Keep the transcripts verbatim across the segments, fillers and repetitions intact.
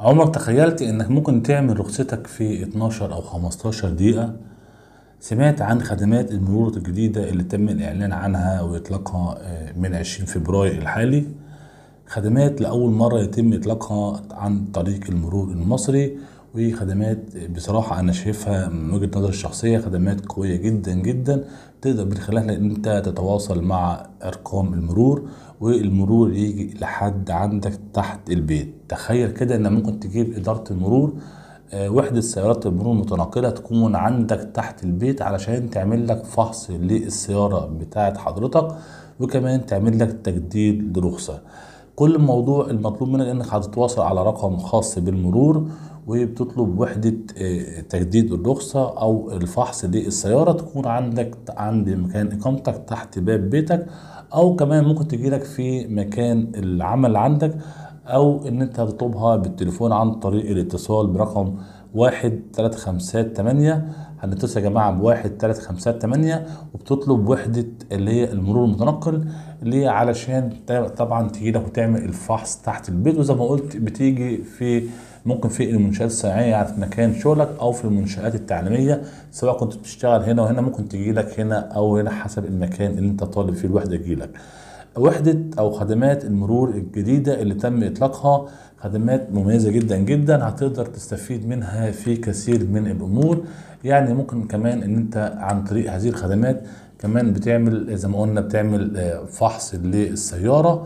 عمرك تخيلت انك ممكن تعمل رخصتك في اتناشر او خمستاشر دقيقة؟ سمعت عن خدمات المرور الجديدة اللي تم الاعلان عنها واطلاقها آه، من عشرين فبراير الحالي. خدمات لأول مرة يتم إطلاقها عن طريق المرور المصري، وخدمات بصراحة أنا شايفها من وجهة نظري الشخصية خدمات قوية جدا جدا، تقدر من خلالها إن أنت تتواصل مع أرقام المرور والمرور يجي لحد عندك تحت البيت. تخيل كده إن ممكن تجيب إدارة المرور، آه، وحدة سيارات المرور المتنقلة تكون عندك تحت البيت علشان تعمل لك فحص للسيارة بتاعت حضرتك، وكمان تعمل لك تجديد لرخصة. كل الموضوع المطلوب منك انك هتتواصل على رقم خاص بالمرور، وبتطلب وحدة آه، تجديد الرخصة او الفحص للسيارة تكون عندك عند مكان اقامتك تحت باب بيتك، او كمان ممكن تجيلك في مكان العمل عندك، او ان انت هتطلبها بالتليفون عن طريق الاتصال برقم واحد تلاتة خمسة تمانية. هنتصل يا جماعة بواحد تلاتة خمسة تمانية، وبتطلب وحدة اللي هي المرور المتنقل اللي علشان طبعا تجي لك وتعمل الفحص تحت البيت. وزي ما قلت بتيجي في ممكن في المنشآت الصناعية يعني في مكان شغلك، او في المنشآت التعليمية سواء كنت بتشتغل هنا وهنا ممكن تجي لك هنا او هنا حسب المكان اللي انت طالب فيه الوحدة تجي لك. وحدة أو خدمات المرور الجديدة اللي تم إطلاقها خدمات مميزة جدا جدا، هتقدر تستفيد منها في كثير من الأمور. يعني ممكن كمان إن أنت عن طريق هذه الخدمات كمان بتعمل زي ما قلنا بتعمل آه، فحص للسيارة،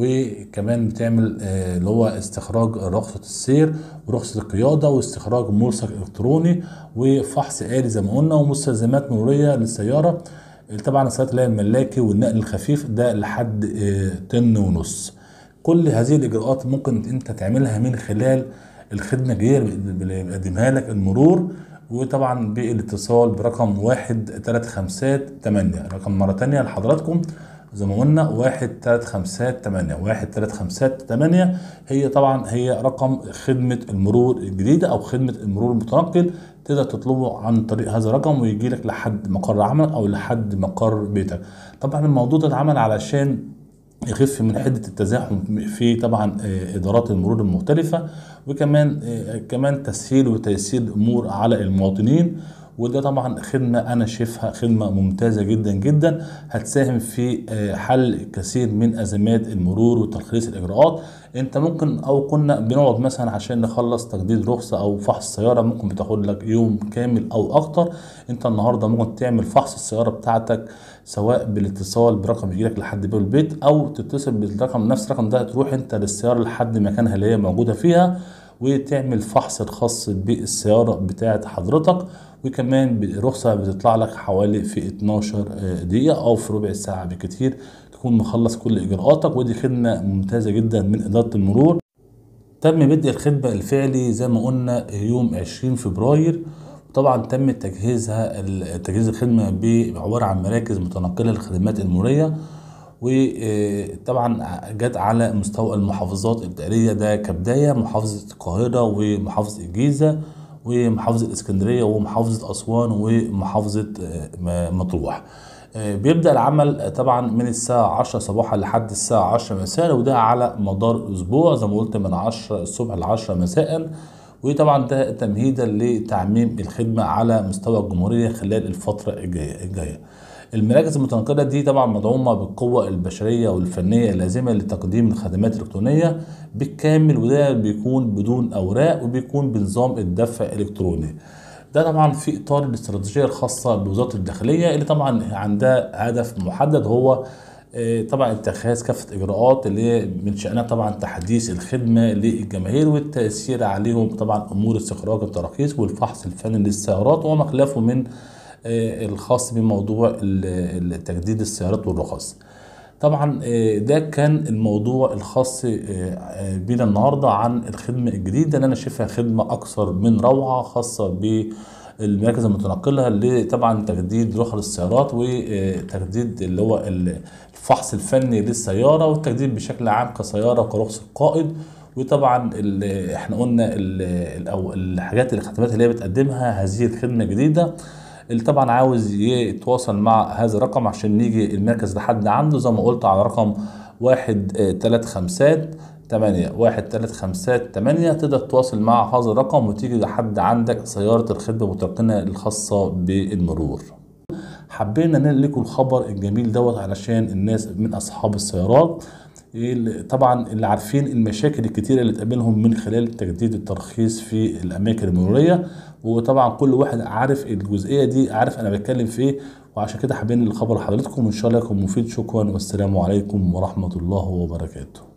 وكمان بتعمل آه، اللي هو استخراج رخصة السير ورخصة القيادة واستخراج ملصق إلكتروني وفحص آلي زي ما قلنا ومستلزمات مرورية للسيارة. طبعا السيارات اللي هي الملاكي والنقل الخفيف ده لحد آه، طن ونص. كل هذه الاجراءات ممكن انت تعملها من خلال الخدمه الجديده اللي بيقدمها لك المرور، وطبعا بالاتصال برقم واحد تلاتة خمسة تمانية. رقم مره تانية لحضراتكم زي ما قلنا واحد تلاتة خمسة تمانية واحد تلاتة خمسة تمانية. هي طبعا هي رقم خدمة المرور الجديدة او خدمة المرور المتنقل، تقدر تطلبه عن طريق هذا الرقم ويجي لك لحد مقر عملك او لحد مقر بيتك. طبعا الموضوع ده اتعمل علشان يخف من حدة التزاحم في طبعا آه، إدارات المرور المختلفة، وكمان آه، كمان تسهيل وتيسير الأمور على المواطنين. وده طبعا خدمة أنا شايفها خدمة ممتازة جدا جدا، هتساهم في آه، حل كثير من أزمات المرور وتلخيص الإجراءات. أنت ممكن أو كنا بنقعد مثلا عشان نخلص تجديد رخصة أو فحص سيارة ممكن بتاخد لك يوم كامل أو أكتر. أنت النهاردة ممكن تعمل فحص السيارة بتاعتك سواء بالاتصال برقم يجيلك لحد باب البيت، او تتصل بالرقم نفس الرقم ده تروح انت للسياره لحد مكانها اللي هي موجوده فيها وتعمل فحص الخاص بالسياره بتاعه حضرتك. وكمان الرخصه بتطلع لك حوالي في اتناشر دقيقه او في ربع ساعه بكتير تكون مخلص كل اجراءاتك. ودي خدمه ممتازه جدا من اداره المرور. تم بدء الخدمة الفعلي زي ما قلنا يوم عشرين فبراير. طبعا تم تجهيزها تجهيز الخدمة بعبارة عن مراكز متنقلة للخدمات المرورية، وطبعا جت على مستوى المحافظات الإدارية. ده كبداية محافظة القاهرة ومحافظة الجيزة ومحافظة الإسكندرية ومحافظة أسوان ومحافظة آه، مطروح. آه، بيبدأ العمل طبعا من الساعة عشرة صباحا لحد الساعة عشرة مساء، وده على مدار أسبوع زي ما قلت من عشرة الصبح ل عشرة مساء. وطبعا ده تمهيدا لتعميم الخدمة على مستوى الجمهورية خلال الفترة الجاية الجاية. المراكز المتنقلة دي طبعا مدعومة بالقوة البشرية والفنية اللازمة لتقديم الخدمات الإلكترونية بالكامل، وده بيكون بدون أوراق وبيكون بنظام الدفع الإلكتروني. ده طبعا في اطار الاستراتيجيه الخاصه بوزاره الداخليه اللي طبعا عندها هدف محدد، هو آه، طبعا اتخاذ كافه اجراءات اللي هي من شانها طبعا تحديث الخدمه للجماهير والتاثير عليهم طبعا امور استخراج التراخيص والفحص الفني للسيارات وما خلافه من آه، الخاص بموضوع ال- تجديد السيارات والرخص. طبعا آه، ده كان الموضوع الخاص آه، آه، بينا النهارده عن الخدمه الجديده اللي انا شايفها خدمه اكثر من روعه خاصه بالمراكز المتنقله لطبعا تجديد رخص السيارات وتجديد اللي هو الفحص الفني للسياره والتجديد بشكل عام كسياره كرخص القائد. وطبعا ال- احنا قلنا ال- ال- او الحاجات الخدمات اللي هي بتقدمها هذه الخدمه الجديده. اللي طبعا عاوز يتواصل مع هذا الرقم عشان نيجي المركز لحد عنده زي ما قلت على رقم واحد تلاتة خمسة تمانية واحد تلات خمسات تمانية. تقدر تتواصل مع هذا الرقم وتيجي لحد عندك سيارة الخدمة المتقنة الخاصة بالمرور. حبينا ننقل لكم الخبر الجميل دوت علشان الناس من اصحاب السيارات طبعا اللي عارفين المشاكل الكتيرة اللي تقابلهم من خلال تجديد الترخيص في الاماكن المرورية، وطبعا كل واحد عارف الجزئية دي، عارف انا بتكلم في ايه، وعشان كده حابين الخبر لحضراتكم، وان شاء الله يكون مفيد. شكرا والسلام عليكم ورحمة الله وبركاته.